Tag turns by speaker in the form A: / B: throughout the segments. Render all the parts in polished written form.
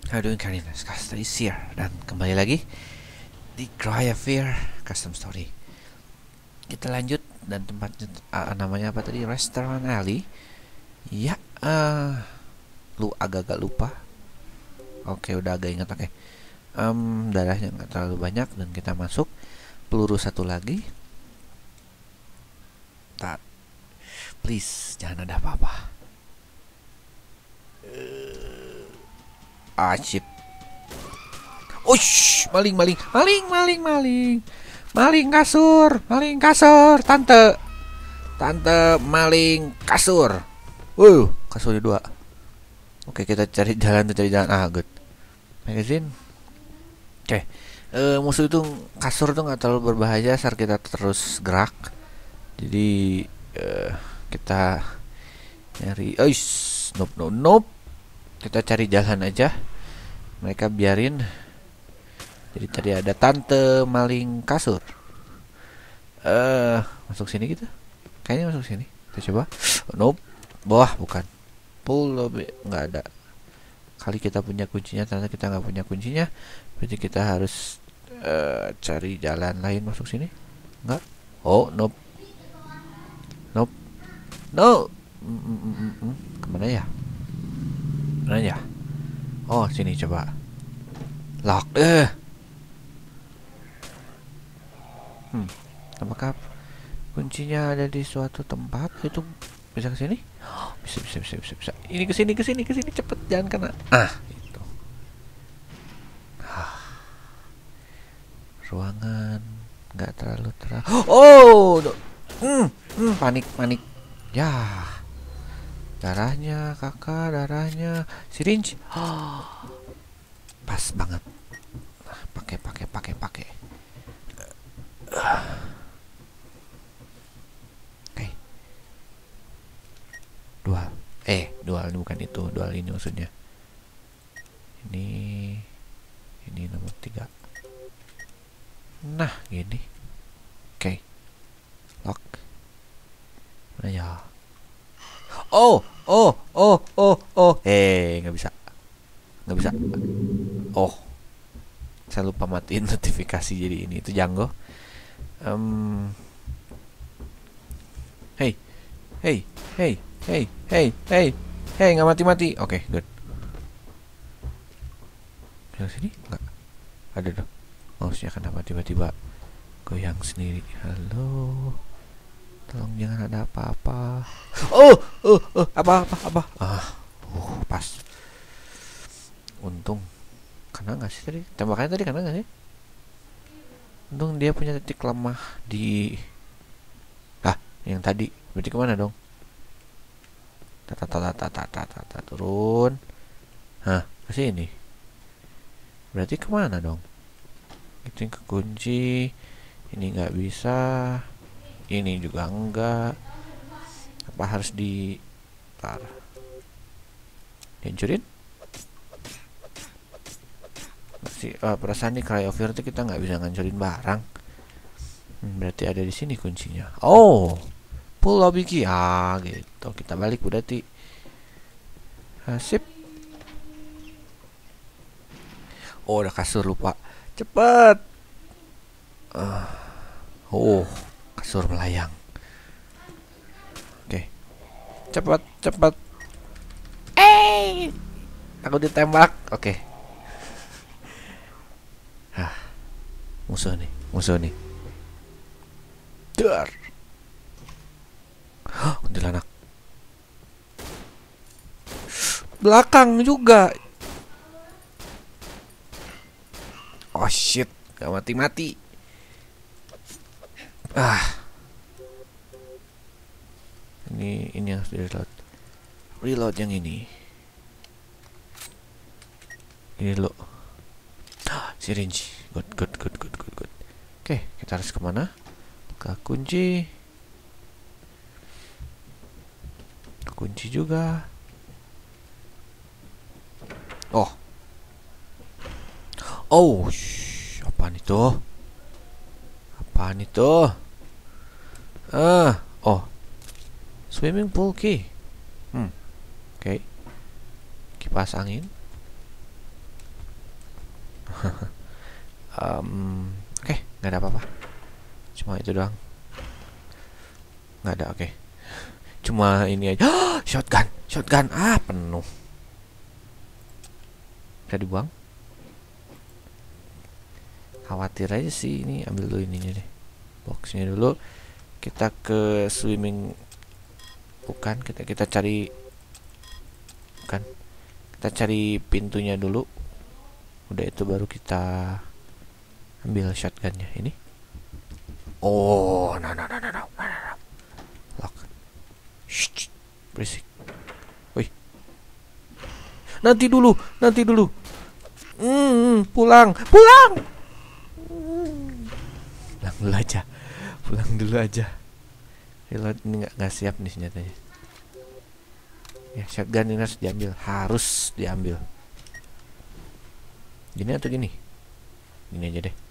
A: How doing Karina? Skasta is here. Dan kembali lagi di Cry of Fear Custom Story. Kita lanjut dan tempatnya namanya apa tadi? Restaurant Alley. Ya, lu agak-agak lupa. Oke, udah agak ingat. Oke. Darahnya nggak terlalu banyak dan kita masuk. Peluru satu lagi. Tak. Please, jangan ada apa-apa. Shit. Ush, maling. Maling kasur, tante maling kasur. Kasurnya dua. Oke, kita cari jalan. Good. Magazine. Oke. Musuh itu kasur tuh nggak terlalu berbahaya saat kita terus gerak. Jadi kita nyari. Nope. Kita cari jalan aja. Mereka biarin. Jadi tadi ada tante maling kasur. Masuk sini gitu. Kayaknya masuk sini. Kita coba. Nope. Bawah bukan. Pull lobby nggak ada. Kali kita punya kuncinya, ternyata kita nggak punya kuncinya. Berarti kita harus cari jalan lain masuk sini. Nggak. Oh, nope. No. Kemana ya? Oh, sini coba. Lock. Apakah kuncinya ada di suatu tempat? Itu bisa ke sini? Bisa. Ini ke sini cepet, jangan kena. Itu. Ruangan nggak terlalu terang. Oh, panik. Ya. Darahnya, kakak, syringe. Pas banget. Pakai. Oke. Dual ini bukan itu. Dual ini maksudnya. Ini nomor 3. Nah, gini. Oke. Lock. Mana ya? Oh. Nggak bisa. Oh, saya lupa matiin notifikasi, jadi ini itu Django. Hey, nggak mati. Oke, good. Yang sini nggak ada dong. Mouse-nya kenapa tiba-tiba goyang sendiri? Halo. Tolong jangan ada apa-apa. Apa? Pas. Untung. Kena nggak sih tadi? Tembakannya tadi kena nggak sih? Untung dia punya titik lemah di. Yang tadi. Berarti kemana dong? Turun. Ke sini. Berarti kemana dong? Itu yang kekunci. Ini nggak bisa. Ini juga enggak. Apa harus dihancurin? Perasaan nih Cry of Fear itu kita nggak bisa ngancurin barang. Berarti ada di sini kuncinya. Oh, pull lobby key. Gitu. Kita balik berarti. Sip. Oh, udah kasur lupa. Cepet. Kasur melayang. Oke. Cepat. Aku ditembak. Oke. Musuh nih. Dar. Kuntilanak. Belakang juga. Oh shit, gak mati. Ini harus reload yang ini lo. Syringe. Good. Oke, kita harus kemana? Ke kunci juga. Apaan itu? Swimming pool key. Oke. Kipas angin. Oke, nggak ada apa-apa. Cuma itu doang. Nggak ada, oke. Cuma ini aja. Shotgun, shotgun. Penuh. Bisa dibuang. Khawatir aja sih ini. Ambil dulu ininya deh. Boxnya dulu. Kita ke swimming. Bukan, kita cari. Bukan. Kita cari pintunya dulu. Udah itu baru kita ambil shotgunnya. Ini. Oh, no. Lock. Shh, berisik. Wih. Nanti dulu. Pulang. Pulang dulu aja. Reload ini nggak siap nih senjatanya. Ya, shotgun ini harus diambil. Gini atau gini? Gini aja deh.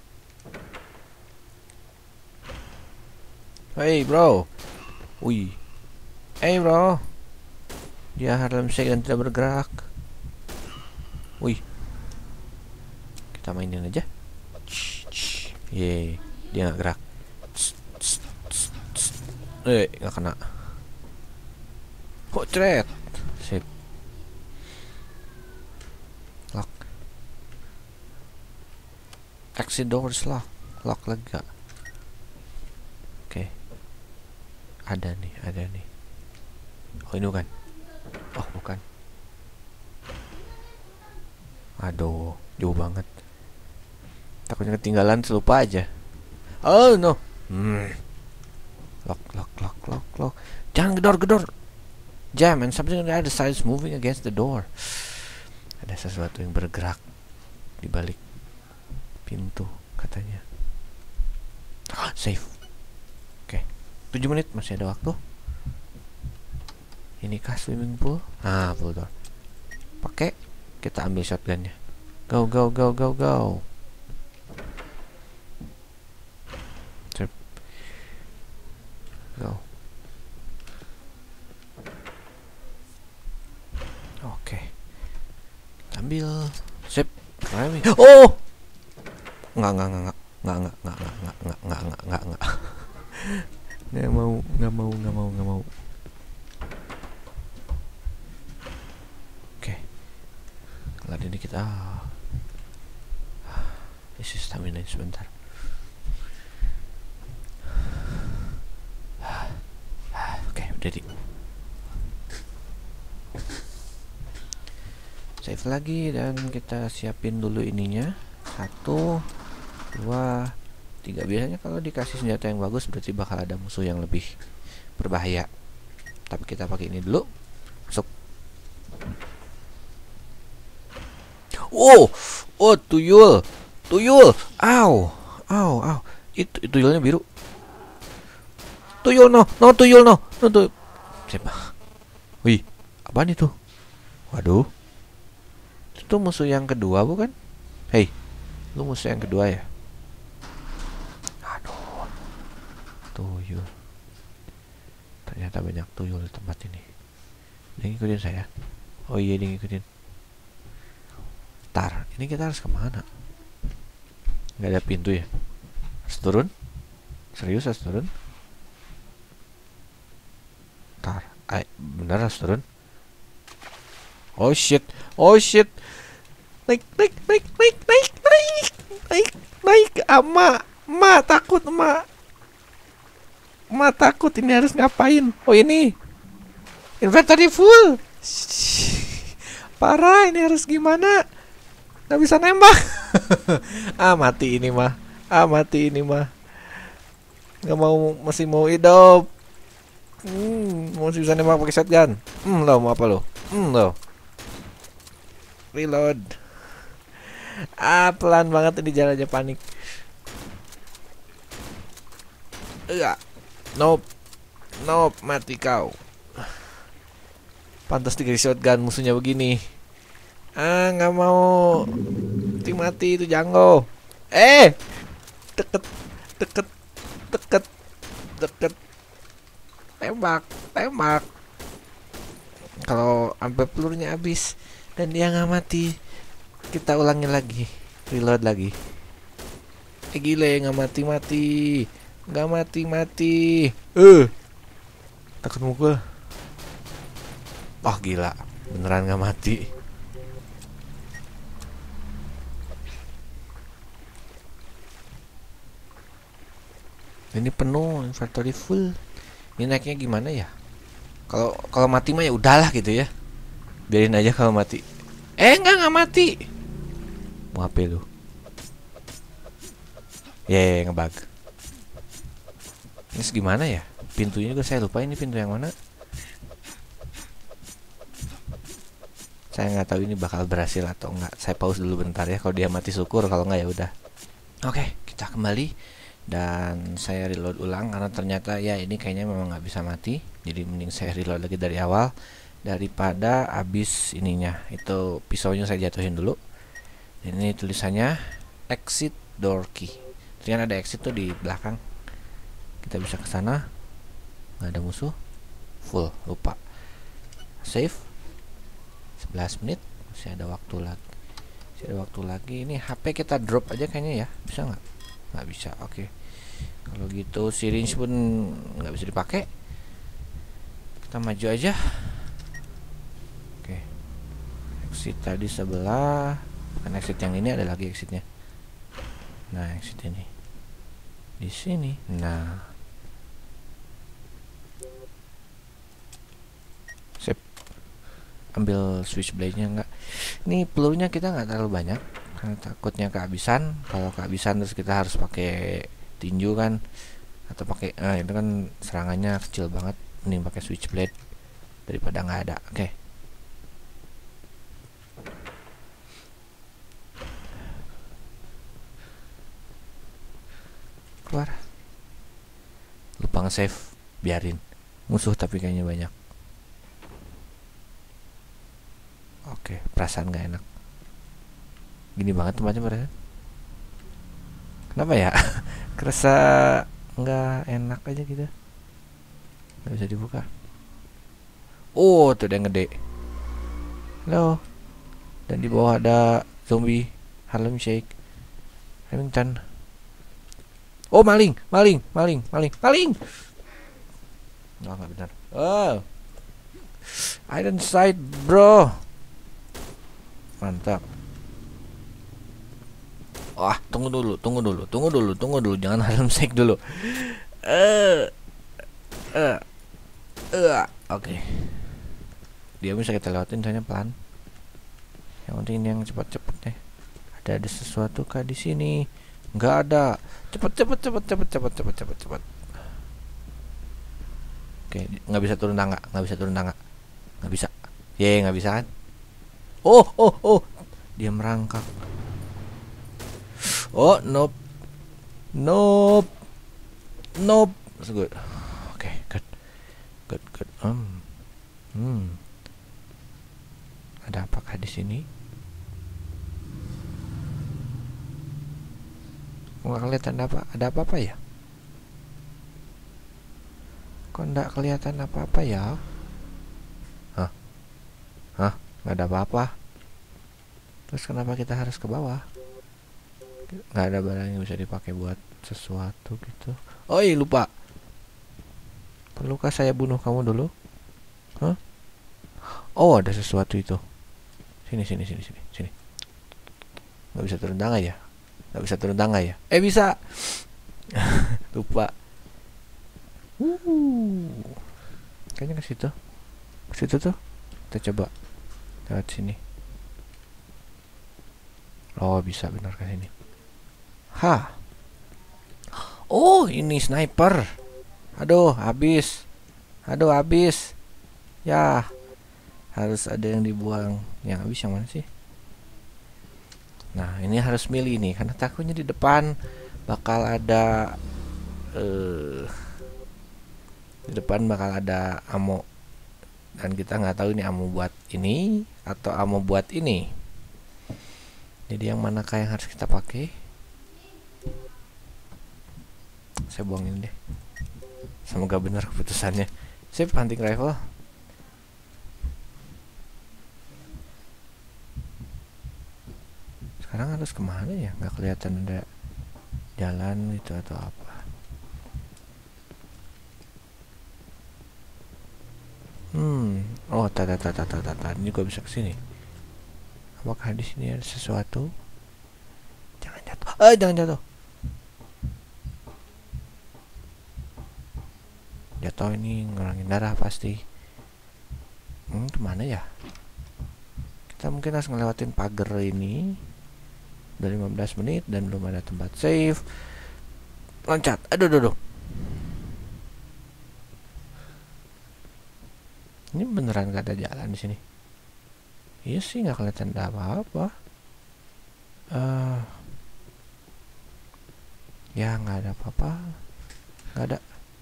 A: Hey bro. Wih. Hey bro. Dia Harlem Shake dan tidak bergerak. Wih. Kita mainin aja. Yeay. Dia nggak gerak. Nggak kena. Potret. Sip. Lock. Exit doors lock. Lock lagi gak? Oke. Ada nih. Oh ini bukan. Oh bukan. Aduh, jauh banget. Takutnya ketinggalan, lupa aja. Oh no. Lock. Jangan gedor. Jam and something on the other side is moving against the door. Ada sesuatu yang bergerak di balik pintu katanya. Safe. Oke. 7 menit masih ada waktu. Ini kah swimming pool? Pool door. Pakai, kita ambil shotgunnya. Go. Sip. Go. Oke. Ambil. Sip. Oh. Enggak. Nggak mau. Oke. Kelar ini kita isi stamina sebentar. Oke, udah di save lagi dan kita siapin dulu ininya. 1, 2, 3. Biasanya kalau dikasih senjata yang bagus berarti bakal ada musuh yang lebih berbahaya. Tapi kita pakai ini dulu. Masuk. Oh, tuyul. Au. Itu tuyulnya biru. Tuyul no. Siapa? Wih, apaan itu? Waduh. Itu musuh yang kedua bukan? Hei, lu musuh yang kedua ya? Aduh. Tuyul. Ternyata banyak tuyul di tempat ini. Dia ngikutin saya. Oh iya, dia ngikutin. Tar, ini kita harus kemana? Nggak ada pintu ya? Harus turun? Serius harus turun? Tar, benar harus turun? Oh shit. Naik. Ma takut, Ma takut, ini harus ngapain? Oh ini. Inventory full. Parah, ini harus gimana? Nggak bisa nembak. Mati ini mah. Nggak mau, masih mau hidup. Masih bisa nembak pakai shotgun. Lo mau apa lo? Lo. Reload. Pelan banget ini jalannya, panik. Nope, mati kau. Pantas dikasih shotgun musuhnya begini. Nggak mau. Mati itu Django. Deket. Tembak. Kalau sampai pelurunya habis dan dia nggak mati, kita ulangi lagi, reload lagi. Gile, nggak mati-mati. Nggak mati-mati. Takut mukul. Oh gila, beneran nggak mati. Ini penuh, inventory full. Ini naiknya gimana ya? Kalau mati mah ya udahlah gitu ya. Biarin aja kalau mati. Enggak mati. Mau HP lu? Ngebug. Ini gimana ya? Pintunya juga saya lupa, ini pintu yang mana? Saya nggak tahu ini bakal berhasil atau enggak. Saya pause dulu bentar ya. Kalau dia mati syukur, kalau enggak ya udah. Oke, kita kembali dan saya reload ulang karena ternyata ya ini kayaknya memang nggak bisa mati. Jadi mending saya reload lagi dari awal daripada habis ininya. Itu pisaunya saya jatuhin dulu. Dan ini tulisannya exit door key. Ternyata ada exit tuh di belakang. Kita bisa ke sana. Nggak ada musuh. Full, lupa. Save. 11 menit, masih ada waktu lagi. Ini HP kita drop aja kayaknya ya, bisa nggak bisa. Oke. Kalau gitu syringe pun nggak bisa dipakai, kita maju aja. Oke, exit tadi sebelah, bukan exit yang ini, ada lagi exitnya. Nah, exit ini di sini. Nah, ambil switchblade-nya. Enggak, ini pelurunya kita nggak terlalu banyak karena takutnya kehabisan. Kalau kehabisan terus kita harus pakai tinju kan, atau pakai itu kan serangannya kecil banget. Mending pakai switchblade daripada nggak ada. Oke. Keluar. Lupa nge-save, biarin. Musuh tapi kayaknya banyak. Oke, perasaan gak enak. Gini banget tempatnya perasaan. Kenapa ya? Kerasa nggak enak aja gitu. Nggak bisa dibuka. Oh, tuh ada yang gede. Halo. Dan di bawah ada zombie Harlem Shake. Remington. Oh, maling. Oh, nggak benar. Oh, iron sight, bro. Mantap. Wah, tunggu dulu. Jangan Harlem Shake dulu. Oke. Dia bisa kita lewatin soalnya pelan. Yang penting ini yang cepat-cepat deh. Ada sesuatu kah di sini? Nggak ada. Cepat. Oke, nggak bisa turun tangga. Nggak bisa. Nggak bisa kan? Oh. Dia merangkak. Oh, nope. That's good. Okay, good. Ada apakah di sini? Nggak kelihatan ada apa-apa ya? Kok nggak kelihatan apa-apa ya? Hah? Nggak ada apa-apa. Terus kenapa kita harus ke bawah? Nggak ada barang yang bisa dipakai buat sesuatu gitu. Oh iya, lupa. Perlukah saya bunuh kamu dulu? Hah? Oh, ada sesuatu itu. Sini. Nggak bisa turun tangga ya? Bisa. Lupa. Kayaknya ke situ tuh. Kita coba lewat sini. Oh, bisa benar ke sini. Oh, ini sniper. Aduh, habis. Ya, harus ada yang dibuang. Yang habis yang mana sih? Nah, ini harus milih nih, karena takutnya di depan bakal ada ammo, dan kita nggak tahu ini ammo buat ini atau ammo buat ini. Jadi yang manakah yang harus kita pakai? Saya buangin deh. Semoga benar keputusannya. Sip, hunting rifle. Sekarang harus kemana ya? Nggak kelihatan ada Jalan itu atau apa? Oh, tata. Ini gua bisa kesini. Apakah di sini ada sesuatu? Jangan jatuh. Jangan jatuh. Jatuh ini ngurangin darah pasti. Kemana ya? Kita mungkin harus ngelewatin pagar ini. Udah 15 menit dan belum ada tempat save. Loncat. Aduh. Ini beneran gak ada jalan di sini. Iya sih, nggak kelihatan ada apa-apa. Ya nggak ada apa-apa. Nggak ada.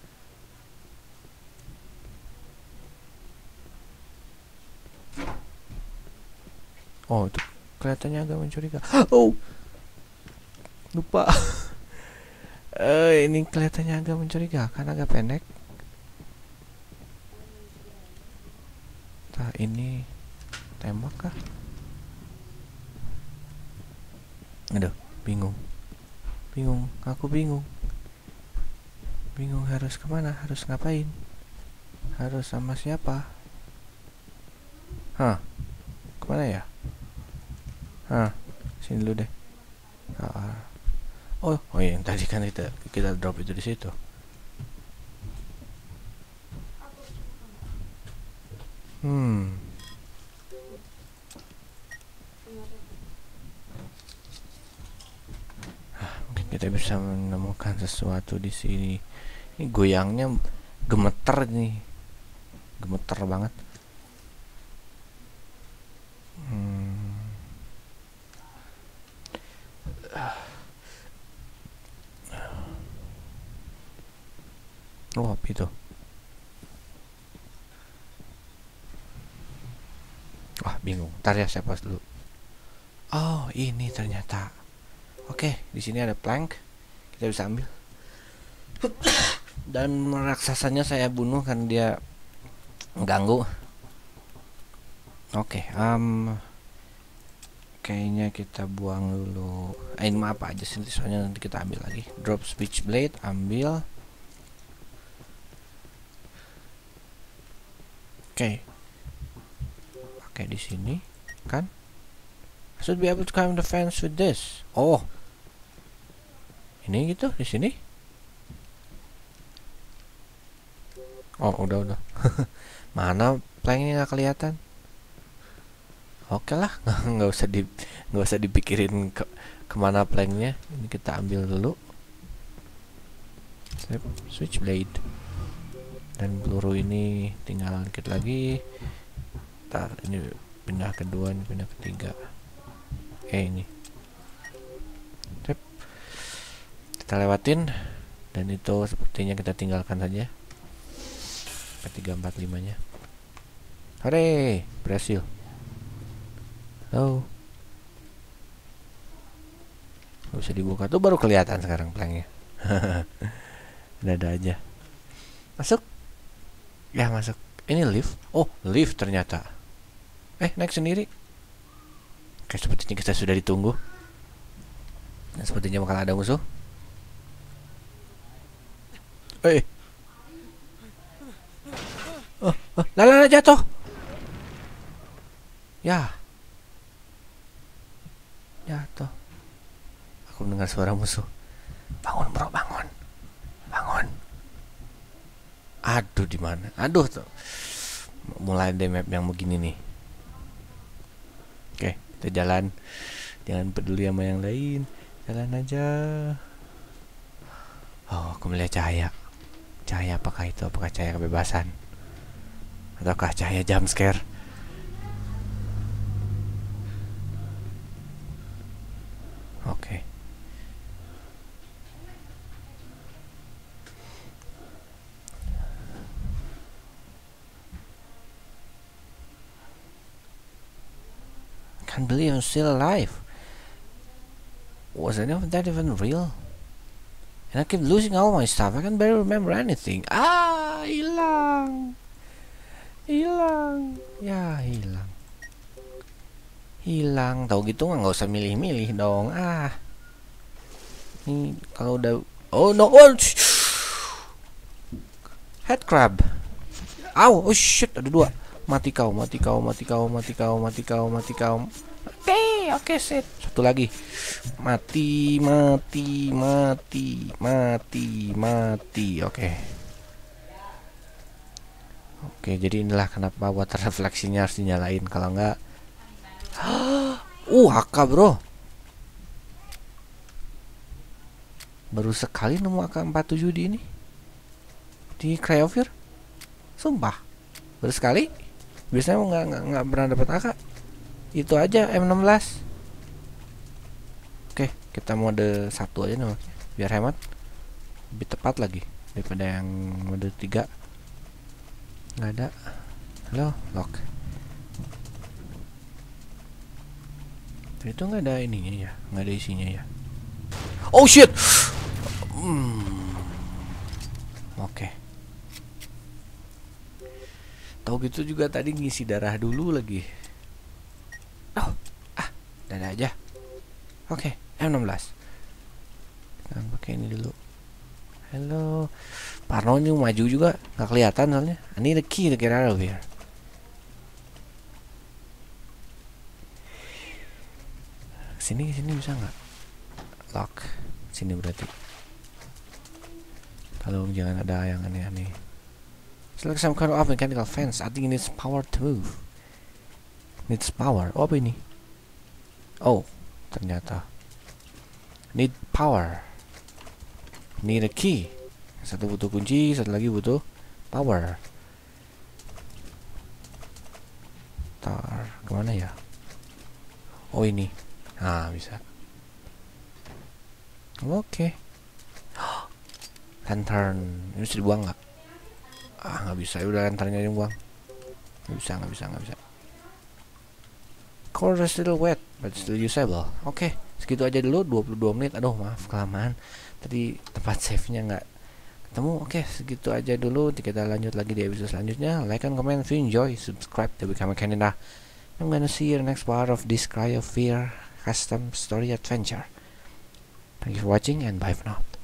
A: Oh, itu kelihatannya agak mencurigakan. Oh, lupa. Ini kelihatannya agak mencurigakan, agak pendek. Nah, ini tembak kah? Aduh, bingung. Aku bingung. Harus kemana? Harus ngapain? Harus sama siapa? Kemana ya? Sini dulu deh. Oh iya, yang tadi kan kita drop itu di situ. Mungkin kita bisa menemukan sesuatu di sini. Ini goyangnya gemeter nih. Gemeter banget. Oh, apa itu? Wah, bingung. Ntar ya, saya pause dulu. Oh, ini ternyata. Oke, di sini ada plank. Kita bisa ambil. Dan raksasanya saya bunuh karena dia mengganggu. Oke, kayaknya kita buang dulu. Ini mah apa aja sih, soalnya nanti kita ambil lagi. Drop switchblade, ambil. Oke. Pakai di sini, kan? I should be able to climb the fence with this. Oh. Ini gitu di sini. Oh, udah. Mana planknya nggak kelihatan? Oke lah, nggak usah dipikirin kemana planknya. Ini kita ambil dulu. Switchblade. Dan peluru ini tinggal dikit lagi. Ntar ini pindah kedua, ini pindah ketiga. Ini kita lewatin, dan itu sepertinya kita tinggalkan saja. 3, 4, 5 nya. Hore, berhasil. Oh, nggak bisa dibuka tuh, baru kelihatan sekarang planknya. Ada aja. Masuk. Ya, masuk. Ini lift. Oh, lift ternyata. Naik sendiri. Oke, sepertinya kita sudah ditunggu. Dan sepertinya bakal ada musuh. Lala jatuh. Ya. Jatuh. Aku mendengar suara musuh. Bangun, bro, bangun. Aduh, di mana? Aduh tuh. Mulai ada map yang begini nih. Oke, kita jalan. Jangan peduli sama yang lain. Jalan aja. Oh, aku melihat cahaya. Cahaya apakah itu? Apakah cahaya kebebasan? Ataukah cahaya jump scare? Oke. Can't believe I'm still alive. Was any of that even real? And I keep losing all my stuff. I can barely remember anything. Hilang. Ya, hilang. Tahu gitu nggak usah milih-milih dong. Ini kalau udah, oh no, oh, head crab. Aw, oh shit, ada dua. Mati kau, mati kau, mati kau, mati kau, mati kau, mati kau. Oke, set. Satu lagi. Mati, mati, mati, mati, mati. Oke. Oke, jadi inilah kenapa water refleksinya harus dinyalain. Kalau enggak, HK bro. Baru sekali nemu AK-47 di ini, di Cryofear. Sumpah, baru sekali. Biasanya nggak pernah dapat AK. Itu aja M16. Oke, kita mode 1 aja nih, biar hemat, lebih tepat lagi daripada yang mode 3. Nggak ada. Halo, lock. Itu nggak ada ininya ya, nggak ada isinya ya. Oh shit. Oke. Tahu gitu juga tadi ngisi darah dulu lagi. Dada aja. Oke, M16. Kita pakai ini dulu. Halo. Parno ini maju juga, nggak kelihatan soalnya. Ini the key to get out of here. Sini bisa nggak? Lock. Sini berarti. Tolong jangan ada yang aneh-aneh. Select some kind of mechanical fence. I think it needs power to move. Needs power. Oh, apa ini? Oh, ternyata need power. Need a key. Satu butuh kunci, satu lagi butuh power. Tar, kemana ya? Oh ini. Nah, bisa. Oke. Lantern. Ini bisa dibuang nggak? Nggak bisa. Udah lanternnya dibuang. Nggak bisa. Core is still wet, but still usable. Oke, segitu aja dulu. 22 menit. Aduh, maaf kelamaan. Tadi tempat save-nya nggak ketemu. Oke, segitu aja dulu. Kita lanjut lagi di episode selanjutnya. Like and comment if you enjoy. Subscribe to become a Canada. I'm gonna see you in the next part of this Cryofear custom story adventure. Thank you for watching and bye for now.